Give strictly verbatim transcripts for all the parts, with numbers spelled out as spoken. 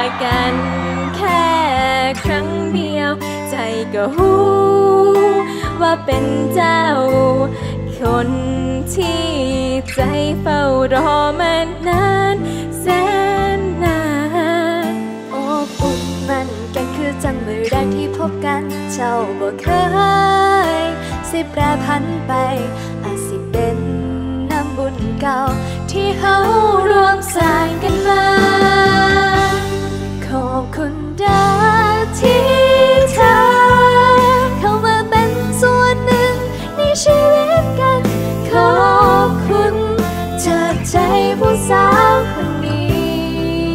กันแค่ครั้งเดียวใจก็หูว่าเป็นเจ้าคนที่ใจเฝ้ารอมานานแสนนานอบอุ่นมันกันคือจังมือแรกที่พบกันเจ้าบ่เคยสิแปรพันไปอาจสิเป็นน้ำบุญเก่าที่เฮารวมสร้างกันมาขอบคุณเด้อที่เธอเข้ามาเป็นส่วนหนึ่งในชีวิตกันขอบคุณจากใจผู้สาวคนนี้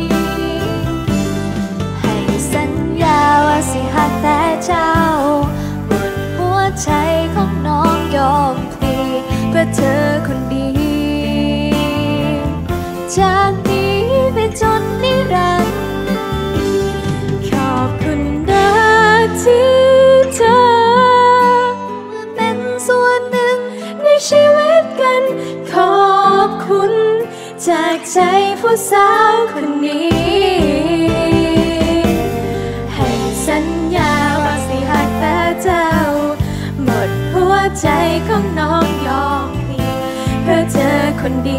ให้สัญญาว่าสิหักแต่เจ้าบนหัวใจของน้องยอมพลีเพื่อเธอคนดีจากนี้ไปจนนิรันดร์ขอบคุณเด้อที่เธอมาเป็นส่วนหนึ่งในชีวิตกันขอบคุณจากใจผู้สาวคนนี้ให้สัญญาว่าสิหักแต่เจ้าหมดหัวใจของน้องยอมพลีเพื่อเธอคนดี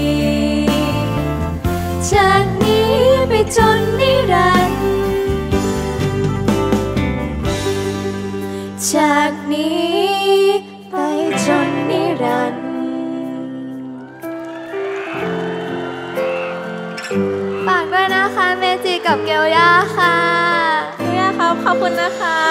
จากนี้ไปจนนิรันดร์จากนี้ไปจนนิรันดร์ฝากด้วยนะคะเมจิกับเกลย่าค่ะเกลย่าครับขอบคุณนะคะ